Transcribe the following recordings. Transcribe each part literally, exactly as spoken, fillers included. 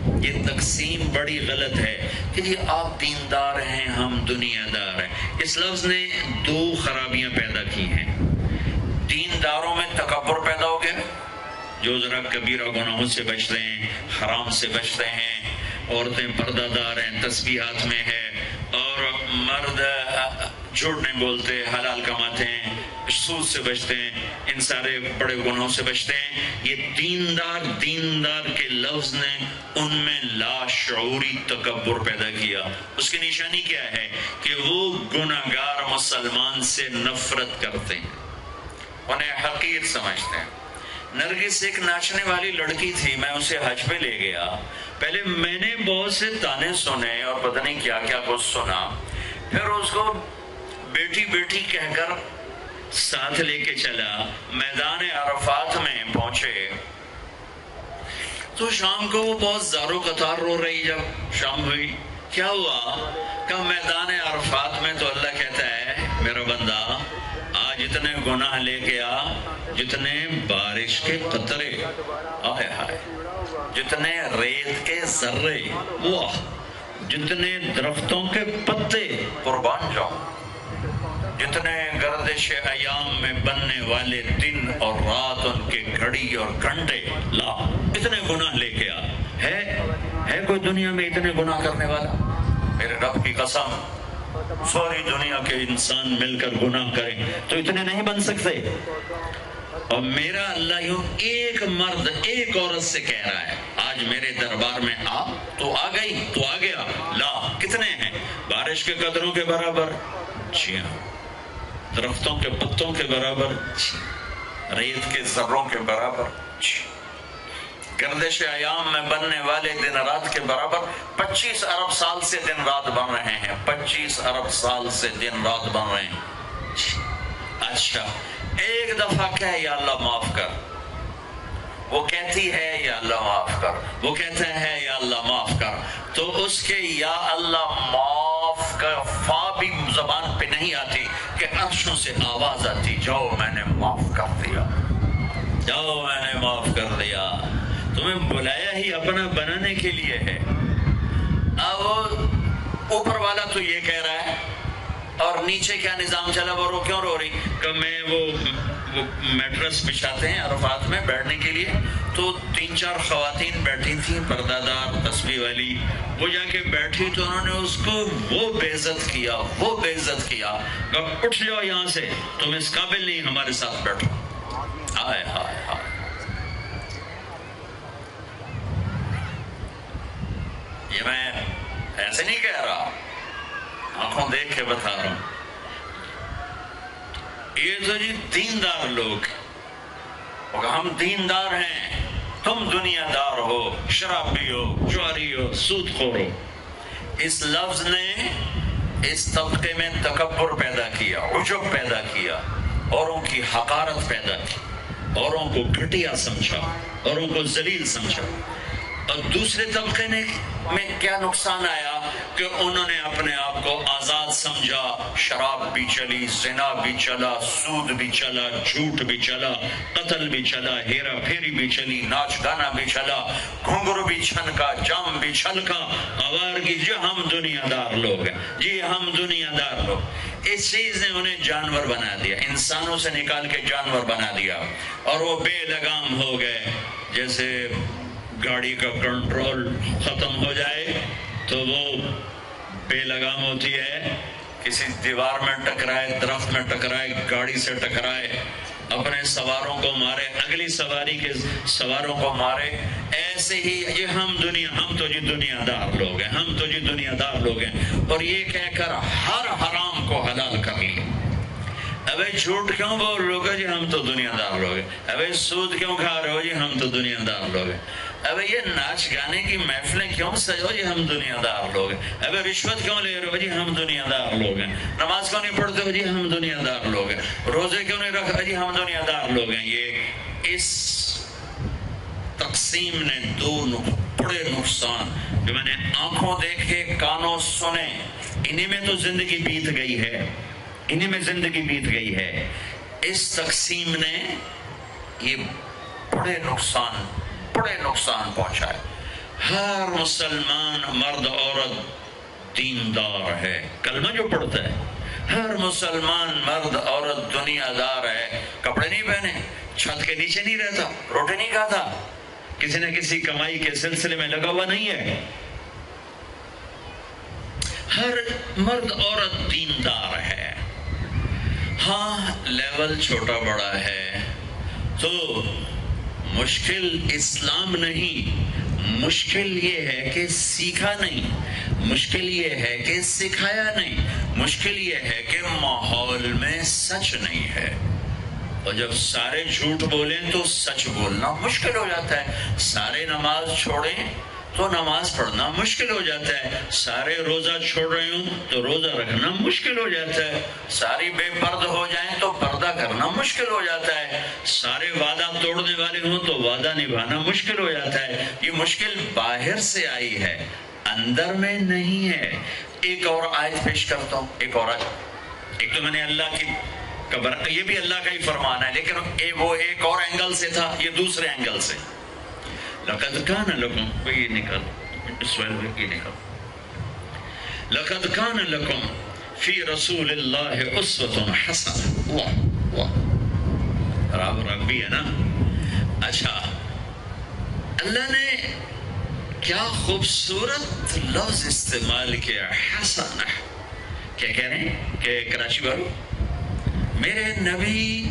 یہ تقسیم بڑی غلط ہے کہ جی آپ دیندار ہیں ہم دنیا دار ہیں. اس لفظ نے دو خرابیاں پیدا کی ہیں. دینداروں میں تکبر پیدا ہو گیا، جو ذرا کبیرہ گناہوں سے بچتے ہیں، حرام سے بچتے ہیں، عورتیں پردہ دار ہیں، تسبیح ہاتھ میں ہے، اور مرد جھوٹ نہیں بولتے، حلال کماتے ہیں، سود سے بچتے ہیں، ان سارے بڑے گناہوں سے بچتے ہیں. یہ دیندار دیندار کے لفظ نے ان میں لاشعوری تکبر پیدا کیا. اس کی نشانی کیا ہے کہ وہ گناہگار مسلمان سے نفرت کرتے ہیں، انہیں حقیر سمجھتے ہیں. نرگس ایک ناچنے والی لڑکی تھی، میں اسے حج پہ لے گیا. پہلے میں نے بہت سے تانے سنے اور پتہ نہیں کیا کیا کچھ سنا، پھر اس کو بیٹی بیٹی کہہ کر ساتھ لے کے چلا. میدان عرفات میں پہنچے تو شام کو وہ بہت زارو قطار رو رہی. جب شام ہوئی کیا ہوا؟ کہ میدان عرفات میں تو اللہ کہتا ہے میرا بندہ آج اتنے گناہ لے کے آ جتنے بارش کے قطرے، آئے ہائے، جتنے ریت کے ذرے، واہ، جتنے درختوں کے پتے، قربان جاؤں، جتنے گردش ایام میں بننے والے دن اور رات، ان کے گھڑی اور گھنٹے، لا اتنے گناہ لے کے آ. ہے ہے کوئی دنیا میں اتنے گناہ کرنے والا؟ میرے رب کی قسم ساری دنیا کے انسان مل کر گناہ کریں تو اتنے نہیں بن سکتے. اور میرا اللہ یوں ایک مرد ایک عورت سے کہہ رہا ہے آج میرے دربار میں آ، تو آ گئی، تو آ گیا. لا کتنے ہیں؟ بارش کے قطروں کے برابر، جی ہاں، درختوں کے پتوں کے برابر، ریت کے ذروں کے برابر، گردش ایام میں بننے والے دن رات کے برابر. پچیس ارب سال سے دن رات بن رہے ہیں، پچیس ارب سال سے دن رات بن رہے ہیں. اچھا ایک دفعہ کہے یا اللہ معاف کر، وہ کہتی ہے یا اللہ معاف کر، وہ کہتا ہے یا اللہ معاف کر، تو اس کے یا اللہ معاف کا فا بھی زبان پہ نہیں آتی کہ عرشوں سے آواز آتی جاؤ میں نے معاف کر دیا، جاؤ میں نے معاف کر دیا. تمہیں بلایا ہی اپنا بنانے کے لیے ہے. اب اوپر والا تو یہ کہہ رہا ہے اور نیچے کیا نظام چلا، وہ رو کیوں رو رہی؟ کہ میں وہ میٹرس بچھاتے ہیں عرفات میں بیٹھنے کے لیے، تو تین چار خواتین بیٹھی تھیں پردہ دار تسبیح والی، وہ جا کے بیٹھی تو انہوں نے اس کو وہ بے عزت کیا، وہ بے عزت کیا کہ اٹھ جاؤ یہاں سے، تم اس قابل نہیں ہمارے ساتھ بیٹھو. ہائے ہائے ہائے. یہ میں ایسے نہیں کہہ رہا، آنکھوں دیکھ کے بتا رہا ہوں. یہ تو جی دیندار لوگ، ہم دیندار ہیں، تم دنیا دار ہو، شرابی ہو، جواری ہو، سود خور ہو. اس لفظ نے اس طبقے میں تکبر پیدا کیا، عجب پیدا کیا، اوروں کی حقارت پیدا کی، اوروں کو گھٹیا سمجھا، اوروں کو ذلیل سمجھا. اور دوسرے طبقے نے میں کیا نقصان آیا کہ انہوں نے اپنے آپ کو آزاد سمجھا. شراب بھی چلی، زنا بھی چلا، سود بھی چلا، جھوٹ بھی چلا، قتل بھی چلا، ہیرا پھیری بھی چلی، ناچ گانا بھی چلا، گھنگرو بھی چھنکا، جام بھی چھلکا. آوارگی، جی ہم دنیا دار لوگ ہیں، جی ہم دنیا دار لوگ. اس چیز نے انہیں جانور بنا دیا، انسانوں سے نکال کے جانور بنا دیا، اور وہ بے لگام ہو گئے. جیسے گاڑی کا کنٹرول ختم ہو جائے تو وہ بے لگام ہوتی ہے، کسی دیوار میں ٹکرائے، درخت میں ٹکرائے، گاڑی سے ٹکرائے، اپنے سواروں کو مارے، اگلی سواری کے سواروں کو مارے. ایسے ہی یہ ہم دنیا ہم تو جی دنیا دار لوگ ہیں، ہم تو جی دنیا دار لوگ ہیں، اور یہ کہہ کر ہر حرام کو حلال کر لی. ابے جھوٹ کیوں بول رہے ہو جی ہم تو دنیا دار لوگ ہیں؟ ابے سود کیوں کھا رہے ہو جی ہم تو دنیا دار لوگ ہیں؟ ابے یہ ناچ گانے کی محفلیں کیوں سجو جی ہم دنیا دار لوگ ہیں؟ ابے رشوت کیوں لے رہے ہو جی ہم دنیا دار لوگ ہیں؟ نماز کیوں نہیں پڑھتے ہو جی ہم دنیا دار لوگ ہیں؟ روزے کیوں نہیں رکھا جی ہم دنیا دار لوگ ہیں؟ یہ اس تقسیم نے دو بڑے نقصان جو میں نے آنکھوں دیکھے، کانوں سنے، انہی میں تو زندگی بیت گئی ہے، انہی میں زندگی بیت گئی ہے. اس تقسیم نے یہ بڑے نقصان بڑے نقصان پہنچائے. ہر مسلمان مرد عورت دیندار ہے، کلمہ جو پڑھتا ہے، ہر مسلمان مرد عورت دنیا دار ہے، کپڑے نہیں پہنے، چھت کے نیچے نہیں رہتا، روٹی نہیں کھاتا، کسی نہ کسی کمائی کے سلسلے میں لگا ہوا نہیں ہے، ہر مرد عورت دیندار ہے۔ ہاں لیول چھوٹا بڑا ہے تو مشکل اسلام نہیں، مشکل یہ ہے کہ سیکھا نہیں، مشکل یہ ہے کہ سکھایا نہیں، مشکل یہ ہے کہ ماحول میں سچ نہیں ہے، اور جب سارے جھوٹ بولیں تو سچ بولنا مشکل ہو جاتا ہے، سارے نماز چھوڑیں تو نماز پڑھنا مشکل ہو جاتا ہے، سارے روزہ چھوڑ رہے ہوں تو روزہ رکھنا مشکل ہو جاتا ہے، ساری بے پرد ہو جائیں تو پردہ کرنا مشکل ہو جاتا ہے، سارے وعدہ توڑنے والے ہوں تو وعدہ نبھانا مشکل ہو جاتا ہے۔ یہ مشکل باہر سے آئی ہے، اندر میں نہیں ہے۔ ایک اور آیت پیش کرتا ہوں، ایک اور آیت، ایک تو میں نے اللہ کی قبر، یہ بھی اللہ کا ہی فرمان ہے، لیکن وہ ایک اور اینگل سے تھا، یہ دوسرے اینگل سے۔ لقد کان لکم، یہ نکل یہ نکل لقد کان لکم فی رسول اللہ اسوۃ حسنہ، واہ واہ، راب رب بھی ہے نا۔ اچھا، اللہ نے کیا خوبصورت لفظ استعمال کیا، حسنہ۔ کیا کہہ رہے ہیں کہ کراچی والوں، میرے نبی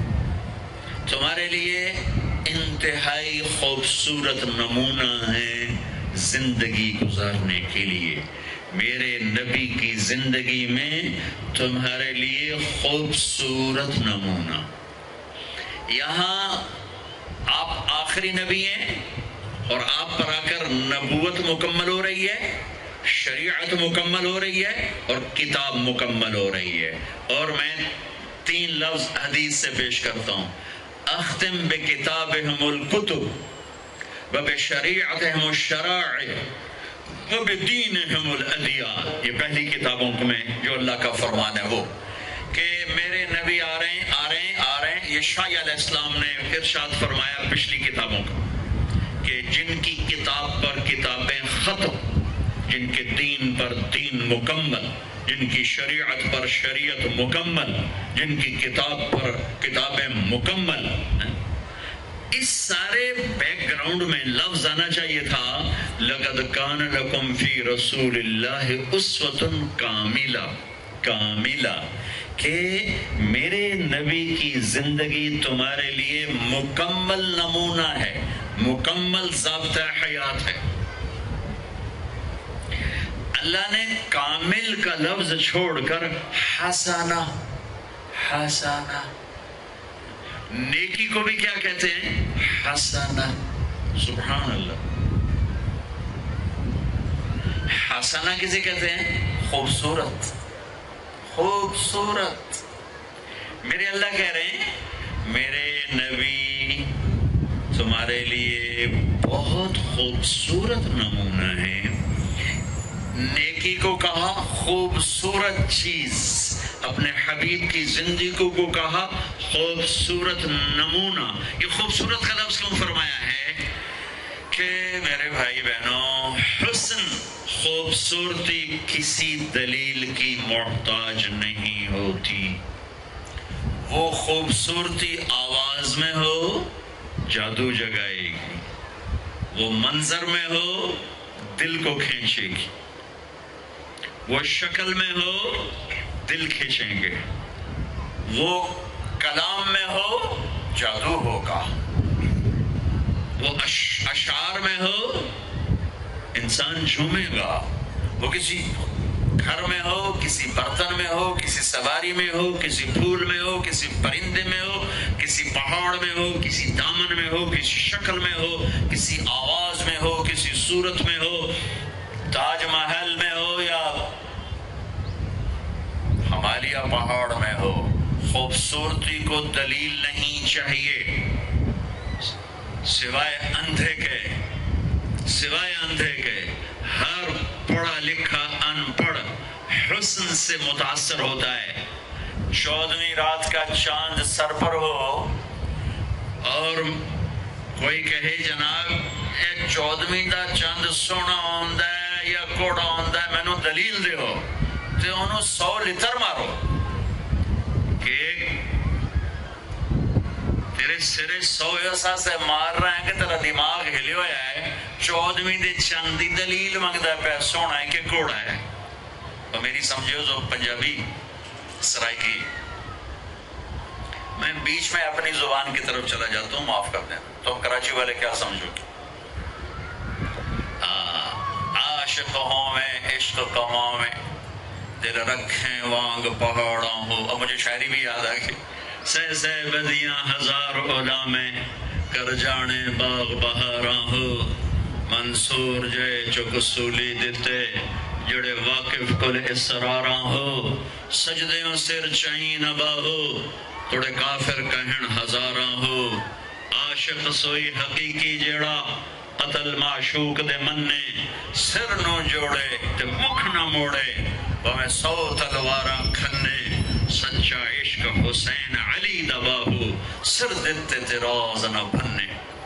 تمہارے لیے انتہائی خوبصورت نمونہ ہے زندگی گزارنے کے لیے، میرے نبی کی زندگی میں تمہارے لیے خوبصورت نمونہ۔ یہاں آپ آخری نبی ہیں اور آپ پر آ کر نبوت مکمل ہو رہی ہے، شریعت مکمل ہو رہی ہے اور کتاب مکمل ہو رہی ہے، اور میں تین لفظ حدیث سے پیش کرتا ہوں، اختم بکتابہم الکتب وبشریعتہم الشرائع وبدینہم الادیان۔ یہ پہلی کتابوں میں جو اللہ کا فرمان ہے وہ کہ میرے نبی آ رہے ہیں آ رہے ہیں آ رہے ہیں۔ یہ شاہ علیہ السلام نے ارشاد فرمایا پچھلی کتابوں کا کہ جن کی کتاب پر کتابیں ختم، جن کے دین پر دین مکمل، جن کی شریعت پر شریعت مکمل، جن کی کتاب پر کتابیں مکمل، اس سارے بیک گراؤنڈ میں لفظ آنا چاہیے تھا لقد کان لکم فی رسول اللہ اسوۃ کاملہ، کاملہ، کہ میرے نبی کی زندگی تمہارے لیے مکمل نمونہ ہے، مکمل ضابطہ حیات ہے۔ اللہ نے کامل کا لفظ چھوڑ کر حسنہ، حسنہ، نیکی کو بھی کیا کہتے ہیں؟ حسنہ، سبحان اللہ۔ حسنہ کسے کہتے ہیں؟ خوبصورت، خوبصورت۔ میرے اللہ کہہ رہے ہیں میرے نبی تمہارے لیے بہت خوبصورت نمونہ ہے۔ نیکی کو کہا خوبصورت چیز، اپنے حبیب کی زندگی کو کہا خوبصورت نمونہ۔ یہ خوبصورت کا لفظ کیوں فرمایا ہے کہ میرے بھائی بہنوں، حسن، خوبصورتی کسی دلیل کی محتاج نہیں ہوتی۔ وہ خوبصورتی آواز میں ہو جادو جگائے گی، وہ منظر میں ہو دل کو کھینچے گی، وہ شکل میں ہو دل کھینچیں گے، وہ کلام میں ہو جادو ہوگا، وہ اشعار میں ہو انسان جھومے گا، وہ کسی گھر میں ہو، کسی برتن میں ہو، کسی سواری میں ہو، کسی پھول میں ہو، کسی پرندے میں ہو، کسی پہاڑ میں ہو، کسی دامن میں ہو، کسی شکل میں ہو، کسی آواز میں ہو، کسی صورت میں ہو، تاج محل میں ہو یا ہمالیہ پہاڑ میں ہو، خوبصورتی کو دلیل نہیں چاہیے سوائے اندھے کے، سوائے اندھے کے۔ ہر پڑھا لکھا ان پڑھ حسن سے متاثر ہوتا ہے۔ چودہویں رات کا چاند سر پر ہو اور کوئی کہے جناب اے چودویں دا چند سونا ہوندا ہے یا کوڑا ہوندا ہے مینوں دلیل دیو تے انہوں سو لتر مارو کہ تیرے سرے سو ایسا سے مار رہے ہیں کہ تیرا دماغ ہلے ہویا ہے چودویں دے چند دی دلیل مانگدا ہے سونا ہے کہ کوڑا ہے. اور میری سمجھو جو پنجابی سرائکی میں بیچ میں اپنی زبان کی طرف چلا جاتا ہوں معاف کر دیں تم کراچی والے کیا سمجھو عاشق ہوں میں عشق کماں میں دل رکھیں وانگ پہاڑاں ہو. اب مجھے شاعری بھی یاد آ گئی سہ سہ بدیاں ہزار اولا میں کر جانے باغ بہاراں ہو منصور جے چک سولی دیتے جڑے واقف کل اسراراں ہو سجدیوں سر چاہین باہو توڑے کافر کہن ہزاراں ہو. عاشق سوئی حقیقی جڑا قتل معشوق دے مننے سر نو جوڑے تے مکھ نہ موڑے بھویں سو تلواراں کھنے سچا عشق حسین علی دا باہو سر دیتے تے راز نہ بھنے.